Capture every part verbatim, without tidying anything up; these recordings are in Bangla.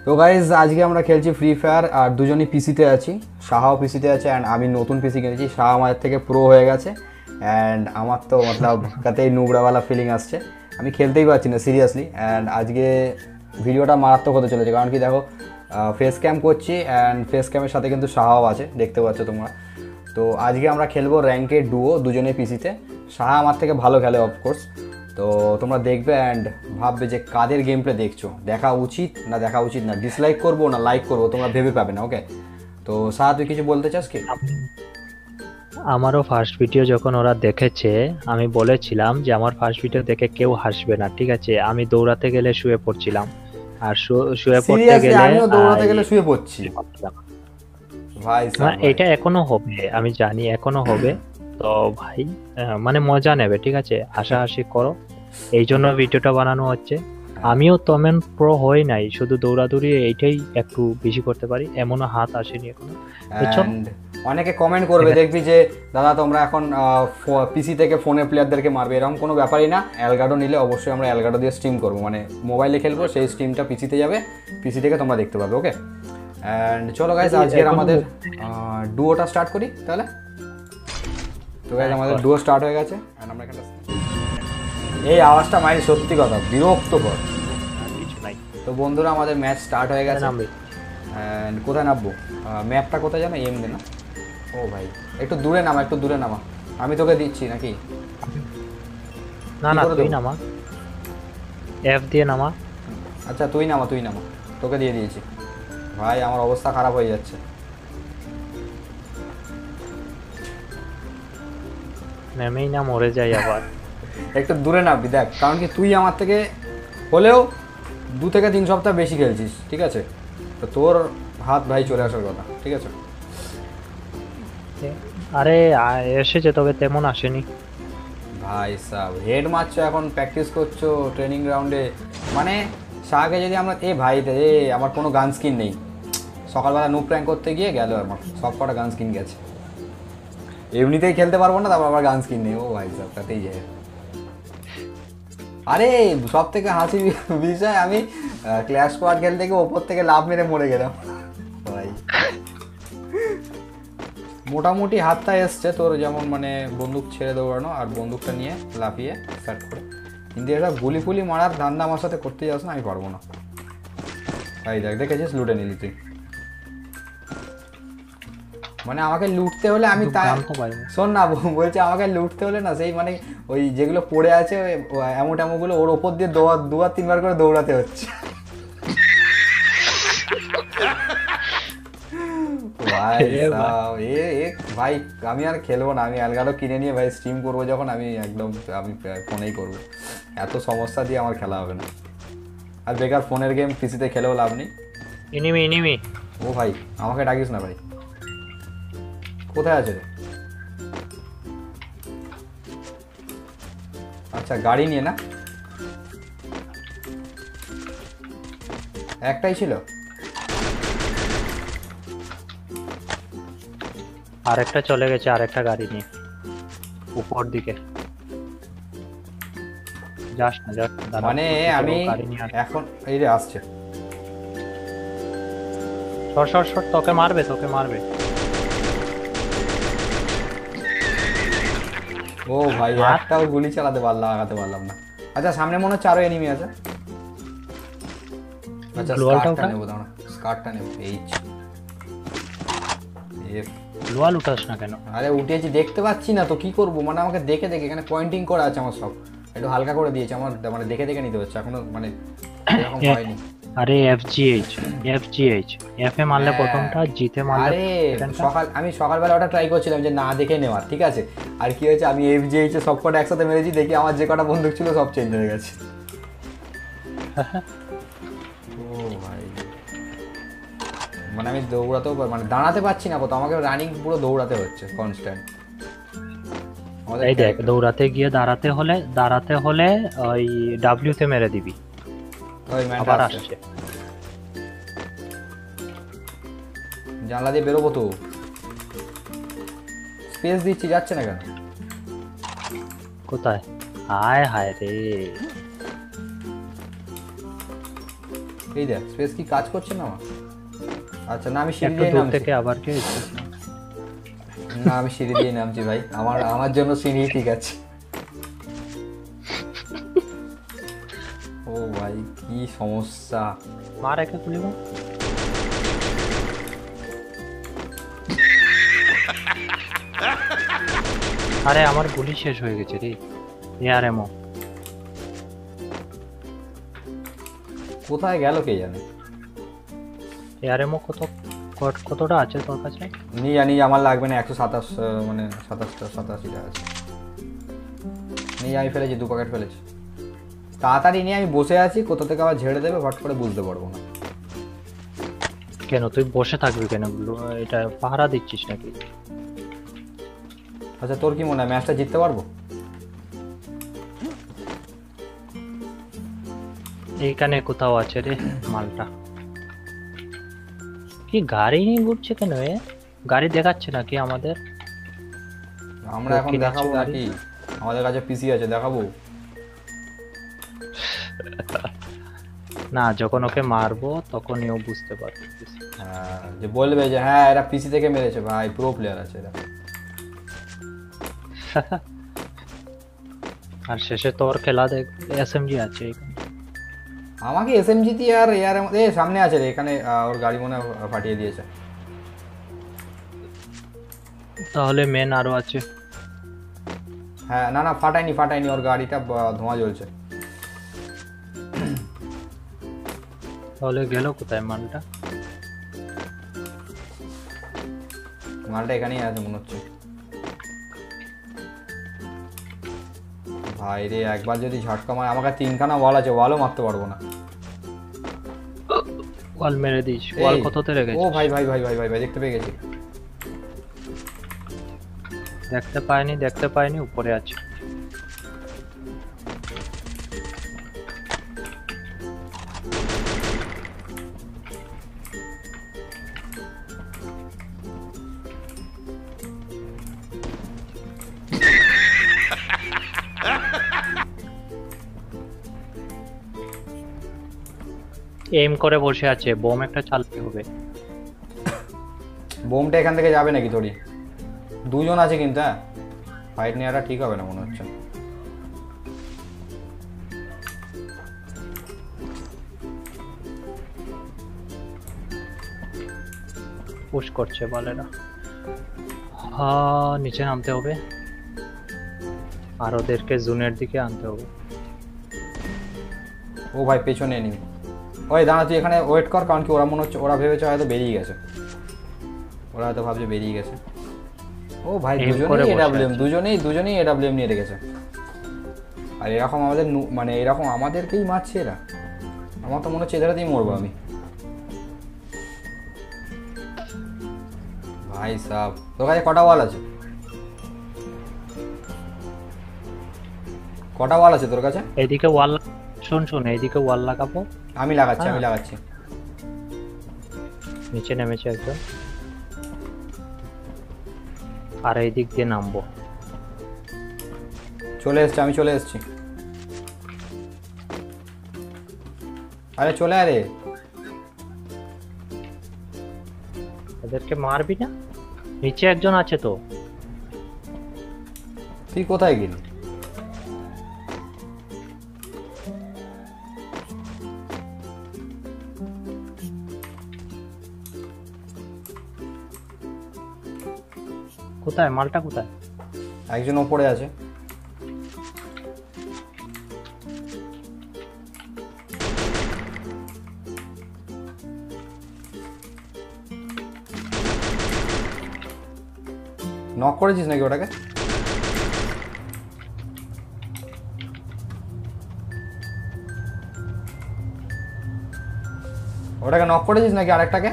তো গাইজ আজকে আমরা খেলছি ফ্রি ফায়ার আর দুজনই পিসিতে আছি। শাহাও পিসিতে আছে অ্যান্ড আমি নতুন পিসি কিনেছি। শাহ আমাদের থেকে প্রো হয়ে গেছে অ্যান্ড আমার তো মতলব কাতেই নুবড়াওয়ালা ফিলিং আসছে, আমি খেলতেই পারছি না সিরিয়াসলি। অ্যান্ড আজকে ভিডিওটা মারাত্মক হতে চলেছে, কারণ কি দেখো ফেস ক্যাম করছি অ্যান্ড ফেস ক্যামের সাথে কিন্তু শাহাও আছে, দেখতে পাচ্ছ তোমরা। তো আজকে আমরা খেলবো র্যাঙ্কের ডুও দুজনে পিসিতে। শাহ আমার থেকে ভালো খেলে অফকোর্স, তো তোমরা দেখবে অ্যান্ড ভাববে যে কাদের গেম প্লে দেখছো, দেখা উচিত না দেখা উচিত না, ডিসলাইক করবো না লাইক করবো, তোমরা ভেবে পাবে না। ওকে, তো শাহ তুই কিছু বলতে চাস কি? আমারও ফার্স্ট ভিডিও যখন ওরা দেখেছে আমি বলেছিলাম যে আমার ফার্স্ট ভিডিও দেখে কেউ হাসবে না, ঠিক আছে? আমি দৌড়াতে গেলে শুয়ে পড়ছিলাম, আর শুয়ে পড়তে গেলে আমিও দৌড়াতে গেলে শুয়ে পড়ছি ভাই। এটা এখনো হবে, আমি জানি এখনো হবে। তো ভাই মানে মজা নেবে, ঠিক আছে? হাসাহাসি করো, এই জন্য ভিডিওটা বানানো হচ্ছে। আমিও তেমন প্রো হই নাই, শুধু দৌড়াদৌড়ি এইটাই একটু বেশি করতে পারি, এমনও হাত আসেনি এখনো। অনেকে কমেন্ট করবে দেখবি যে দাদা তোমরা এখন পিসি থেকে ফোনে প্লেয়ারদেরকে মারবে, এরকম কোনো ব্যাপারই না। অ্যালগাডো নিলে অবশ্যই আমরা অ্যালগাডো দিয়ে স্ট্রিম করবো, মানে মোবাইলে খেলবো, সেই স্ট্রিমটা পিসিতে যাবে, পিসি থেকে তোমরা দেখতে পাবে। ওকে, অ্যান্ড চলো গাইজ আজকের আমাদের ডুয়োটা স্টার্ট করি তাহলে। তো গাইজ আমাদের ডুয়ো স্টার্ট হয়ে গেছে। আমরা এখানে এই আওয়াজটা মাইল সত্যি কথা বিরক্তকর কিছু নাই। তো বন্ধুরা আমাদের ম্যাচ স্টার্ট হয়ে গেছে। অ্যান্ড কোথায় নামবো? ম্যাপটা কোথায় জানো? এম দে না? ও ভাই একটু দূরে নামা, একটু দূরে নামা, আমি তোকে দিচ্ছি নাকি? না না তুই নামা, এফ দিয়ে নামা। আচ্ছা তুই নামা, তুই নামা, তোকে দিয়ে দিয়েছি। ভাই আমার অবস্থা খারাপ হয়ে যাচ্ছে। নেমেই না মরে যাই আবার। একটু দূরে নামবি দেখ, কারণ কি তুই আমার থেকে হলেও দু থেকে তিন সপ্তাহ বেশি খেলছিস, ঠিক আছে? তো তোর হাত ভাই চলে আসার কথা, ঠিক আছে? আরে এসেছে, তবে তেমন আসেনি ভাই সাব। হেড মারছো এখন, প্র্যাকটিস করছো ট্রেনিং গ্রাউন্ডে, মানে শাহকে যদি আমরা এ ভাই এ আমার কোনো গান স্কিন নেই, সকালবেলা নুপ প্র্যাঙ্ক করতে গিয়ে গেল আমার সব কটা গান স্কিন গেছে, এমনিতেই খেলতে পারবো না, তারপর আবার গান স্কিন নেই। ও ভাই সাব তাতেই যায়। আরে সব থেকে হাসির বিষয়, আমি ক্ল্যাশ স্কোয়াড খেলতে গিয়ে ওপর থেকে লাভ মেরে মরে গেলাম ভাই। মোটামুটি হাতটা এসছে তোর, যেমন মানে বন্দুক ছেড়ে দৌড়ানো আর বন্দুকটা নিয়ে লাফিয়ে স্টার্ট করে, কিন্তু এটা গুলি ফুলি মারার ধান্দা আমার সাথে করতে যাস না, আমি পারবো না ভাই। দেখ দেখেছিস লুটে নিলি তুই, মানে আমাকে লুটতে হলে আমি তাই শোন না বলছে, আমাকে লুটতে হলে না সেই মানে ওই যেগুলো পড়ে আছে এমন এমনগুলো ওর ওপর দিয়ে দৌড়া দুবার তিনবার করে দৌড়াতে হচ্ছে ভাই। ভাই আমি আর খেলবো না, আমি অ্যালগাডো কিনে নিয়ে ভাই স্ট্রিম করবো যখন, আমি একদম আমি ফোনেই করবো। এত সমস্যা দিয়ে আমার খেলা হবে না, আর বেকার ফোনের গেম পিসিতে খেলেও লাভ নেই। Enemy enemy. ও ভাই আমাকে ডাকিস না ভাই। কোথায় আছে? আচ্ছা গাড়ি নিয়ে না, একটাই ছিল। আরেকটা চলে গেছে, আরেকটা গাড়ি নিয়ে উপর দিকে। যাস না যাস না, মানে আমি এখন এই রে আসছে। সর সর সর, তোকে মারবে তোকে মারবে। ও ভাই একটাও গুলি চালাতে পারলাম, লাগাতে পারলাম না। আচ্ছা সামনে মনে হচ্ছে আরো এনিমি আছে। আচ্ছা স্কার্টটা নেবো, দাও না স্কার্টটা নেবো। এইচ এফ লোয়াল উঠাস না কেন? আরে উঠেছি, দেখতে পাচ্ছি না তো কি করবো, মানে আমাকে দেখে দেখে এখানে পয়েন্টিং করা আছে আমার, সব একটু হালকা করে দিয়েছে আমার, মানে দেখে দেখে নিতে হচ্ছে এখনো, মানে এরকম হয়নি। আরে এফজিএইচ এফজিএইচ এফ এ মারলে প্রথমটা, জিতে মারলে। আরে সকাল আমি সকালবেলা ওটা ট্রাই করছিলাম যে না দেখে নেওয়ার, ঠিক আছে? আর কি হয়েছে, আমি এফজিএইচ এ সব কটা একসাথে মেরেছি, দেখি আমার যে কটা বন্দুক ছিল সব চেঞ্জ হয়ে গেছে। ও ভাই মানে আমি দৌড়াতেও মানে দাঁড়াতে পারছি না কোথাও, আমাকে রানিং পুরো দৌড়াতে হচ্ছে কনস্ট্যান্ট। এই দেখ দৌড়াতে গিয়ে দাঁড়াতে হলে দাঁড়াতে হলে ওই ডাব্লিউ তে মেরে দিবি। ওই ম্যানটা আসছে, জানলা দিয়ে বেরোবো তো, স্পেস দিচ্ছি, যাচ্ছে না কেন? কোথায়? হায় হায় রে, এই দেখ স্পেস কি কাজ করছে না আমার? আচ্ছা না আমি সিঁড়ি একটু দিয়ে দূর নামছি। থেকে আবার কে না আমি সিঁড়ি দিয়ে নামছি ভাই, আমার আমার জন্য সিঁড়ি ঠিক আছে। ও ভাই কি সমস্যা। মার একে খুলিব। আরে আমার গুলি শেষ হয়ে গেছে রে। ইয়ার এমো কোথায় গেল কে জানে। ইয়ার এমো কত কত- কতটা আছে তোর কাছে? নিয়ে জানি আমার লাগবে না, একশো সাতাশ মানে সাতাশটা সাতাশিটা আছে। নিয়ে আমি ফেলেছি, দু প্যাকেট ফেলেছি। তাড়াতাড়ি নিয়ে আমি বসে আছি, কোথা থেকে আবার ঝেড়ে দেবে ফট করে বুঝতে পারবো না। কেন তুই বসে থাকবি কেন? এটা পাহারা দিচ্ছিস নাকি? আচ্ছা তোর কি মনে হয় ম্যাচটা জিততে পারবো? এইখানে কোথাও আছে রে মালটা। কি গাড়ি নিয়ে ঘুরছে কেন এ? গাড়ি দেখাচ্ছে নাকি আমাদের? আমরা এখন দক্ষিণ দেখাবো আছে নাকি? আমাদের কাছে পিসি আছে, দেখাবো। না, যখন ওকে মারবো তখনই ও বুঝতে পারবে। হ্যাঁ যে বলবে যে হ্যাঁ এরা পিসি থেকে মেরেছে, ভাই প্রো প্লেয়ার আছে এরা। আর শেষে তোর খেলা দেখ, এসএমজি আছে এখানে। আমাকে এসএমজি দিয়ে আর এর মধ্যে সামনে আছে রে, এখানে আহ, ওর গাড়ি মনে হয় ফাটিয়ে দিয়েছে। তাহলে মেন আরো আছে। হ্যাঁ না না ফাটায়নি ফাটায়নি, ওর গাড়িটা ব- ধোঁয়া জ্বলছে। তাহলে গেল কোথায় মালটা? মালটা এখানেই আছে মনে হচ্ছে। ভাই রে একবার যদি ঝটকা মারে, আমাকে তিনখানা ওয়াল আছে, ওয়ালও মারতে পারবো না। ওয়াল মেরে দিস। ওয়াল এই, কততে ও রেখেছিস? ভাই ভাই ভাই ভাই ভাই ভাই দেখতে পেয়ে গেছি। দেখতে পাইনি দেখতে পাইনি উপরে আছে। এম করে বসে আছে, বোম একটা চালাতে হবে। বোমটা এখান থেকে যাবে নাকি তোরই? দুজন আছে কিন্তু, হ্যাঁ ফাইট নেওয়াটা ঠিক হবে না মনে হচ্ছে। পুশ করছে বলে না। হ্যাঁ নিচে নামতে হবে আর ওদেরকে জুনের দিকে আনতে হবে। ও ভাই পেছনে নি। ওই দাঁড়া তুই এখানে ওয়েট কর, কারণ কি ওরা মনে হচ্ছে, ওরা ভেবেছে হয়তো বেরিয়ে গেছে। ওরা হয়তো ভাবছে বেরিয়ে গেছে। ও ভাই Aim করে দুজনেই বসে এডাব্লিউএম, আছে। দুজনেই দুজনেই এডাব্লিউএম নিয়ে রেখেছে। আর এরকম আমাদের নু- মানে এরকম আমাদেরকেই মারছে এরা। আমার তো মনে হচ্ছে এদেরতেই মরবো আমি। ভাই সাব তোর কাছে কটা ওয়াল আছে? কটা ওয়াল আছে তোর কাছে? এইদিকে ওয়াল, শুন শুন এইদিকে ওয়াল লাগাবো। আমি লাগাচ্ছি আমি হ্যাঁ। লাগাচ্ছি। নিচে নেমেছে একজন। আর এই দিক দিয়ে নামবো। চলে এসছি আমি, চলে এসছি। আরে চলে আরে। এদেরকে মারবি না? নিচে একজন আছে তো। তুই কোথায় গেলি? কোথায় মালটা কোথায়? একজন ওপরে আছে। নক করেছিস নাকি ওটাকে? ওটাকে নক করেছিস নাকি আরেকটাকে?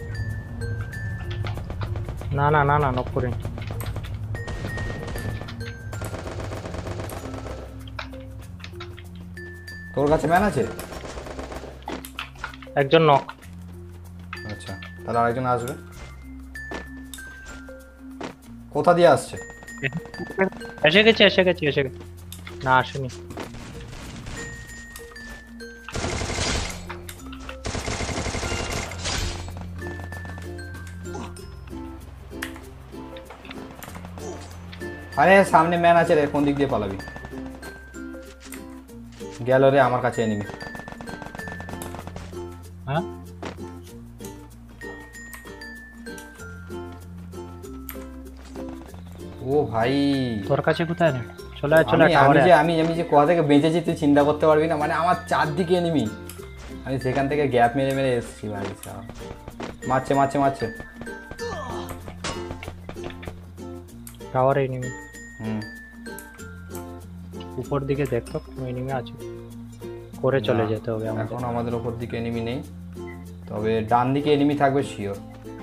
না না না না নক করিনি। তোর কাছে ম্যান আছে? একজন নক। আচ্ছা তাহলে আরেকজন আসবে। কোথা দিয়ে আসছে? এসে গেছে এসে গেছে এসে গেছে। না আসেনি। আরে সামনে ম্যান আছে রে, কোন দিক দিয়ে পালাবি? গেল রে আমার কাছে এনিমি। হ্যাঁ ও ভাই তোর কাছে কোথায় নেই? চলে আয় চলে আমি আয় আমি টাওয়ারে যে আমি আমি যে কোথা থেকে বেঁচেছি তুই চিন্তা করতে পারবি না, মানে আমার চারদিকে এনিমি, আমি সেখান থেকে গ্যাপ মেরে মেরে এসেছি ভাই। সাব মারছে মারছে মারছে। টাওয়ারে এনিমি, হুম উপর দিকে দেখো কোন এনিমি আছে, করে চলে যেতে হবে আমাদের। এখন আমাদের উপর দিকে এনিমি নেই, তবে ডান দিকে এনিমি থাকবে শিওর।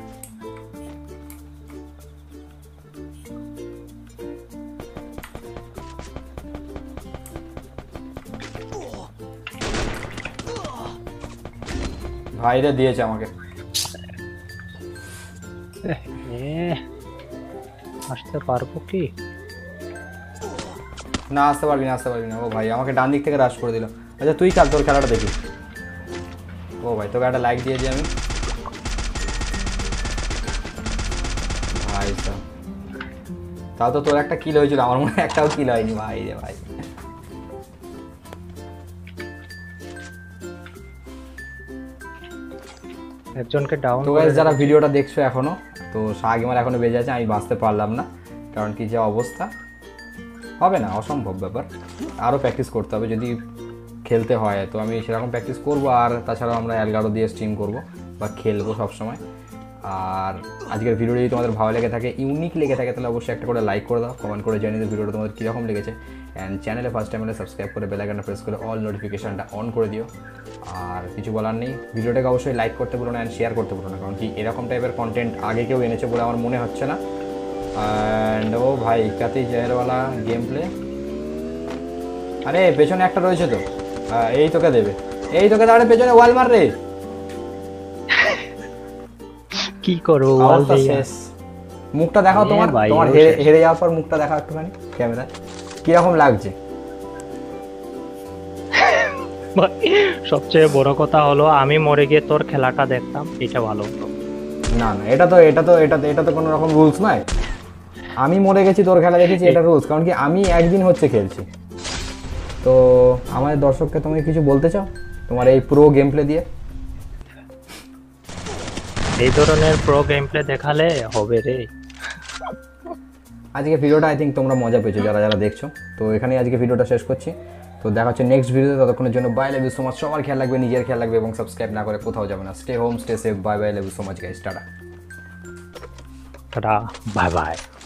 ভাইরে দিয়েছে আমাকে। এ আসতে পারবো কি? না আসতে পারবি না, আসতে পারবি না। ও ভাই আমাকে ডান দিক থেকে রাশ করে দিল। আচ্ছা তুই কাল তোর খেলাটা দেখি। ও ভাই তোকে একটা লাইক দিয়ে দিই আমি। ভাই সাব তাও তো তোর একটা কিল হয়েছিল, আমার মনে হয় একটাও কিল হয়নি ভাই রে ভাই। একজনকে ডাউন তো গাইস যারা ভিডিওটা দেখছো এখনো, তো শাহ গেমার এখনো বেজে আছে, আমি বাঁচতে পারলাম না, কারণ কি যে অবস্থা, হবে না, অসম্ভব ব্যাপার। আরও প্র্যাকটিস করতে হবে যদি খেলতে হয়, তো আমি সেরকম প্র্যাকটিস করব। আর তাছাড়াও আমরা এলগাডো দিয়ে স্ট্রিম করব বা খেলবো সবসময়। আর আজকের ভিডিও যদি তোমাদের ভালো লেগে থাকে, ইউনিক লেগে থাকে, তাহলে অবশ্যই একটা করে লাইক করে দাও, কমেন্ট করে জানিয়ে দাও ভিডিওটা তোমাদের কীরকম লেগেছে। অ্যান্ড চ্যানেলে ফার্স্ট টাইম হলে সাবস্ক্রাইব করে বেল আইকনটা প্রেস করে অল নোটিফিকেশনটা অন করে দিও। আর কিছু বলার নেই, ভিডিওটাকে অবশ্যই লাইক করতে ভুলো না, অ্যান্ড শেয়ার করতে ভুলো না, কারণ কি এরকম টাইপের কন্টেন্ট আগে কেউ এনেছে বলে আমার মনে হচ্ছে না। অ্যান্ড ও ভাই কাতি জেহেরওয়ালা গেম প্লে। আরে পেছনে একটা রয়েছে তো, এই তোকে দেবে, এই তোকে দাঁড়ে পেছনে ওয়াল মার রে। কি করবো? অবস্থা শেষ। মুখটা দেখাও তোমার, তোমার হেরে হেরে যাওয়ার পর মুখটা দেখাও একটুখানি ক্যামেরা, কিরকম লাগছে? সবচেয়ে বড় কথা হলো আমি মরে গিয়ে তোর খেলাটা দেখতাম, এটা ভালো হতো। না না এটা তো এটা তো এটা তো এটা তো কোনো রকম রুলস নয়। আমি মরে গেছি তোর খেলা দেখেছি, এটা রুলস, কারণ কি আমি একদিন হচ্ছে খেলছি। তো আমাদের দর্শককে তুমি কিছু বলতে চাও তোমার এই প্রো গেম প্লে দিয়ে? এই ধরনের প্রো গেম প্লে দেখালে হবে রে। আজকে ভিডিওটা আই থিঙ্ক তোমরা মজা পেয়েছো যারা যারা দেখছো। তো এখানেই আজকে ভিডিওটা শেষ করছি। তো দেখা হচ্ছে নেক্সট ভিডিওতে, ততক্ষণের জন্য bye, love you so much. সবার খেয়াল রাখবে, নিজের খেয়াল রাখবে, এবং সাবস্ক্রাইব না করে কোথাও যাবে না। Stay home, stay safe, bye bye, love you so much guys, tata tata, bye by.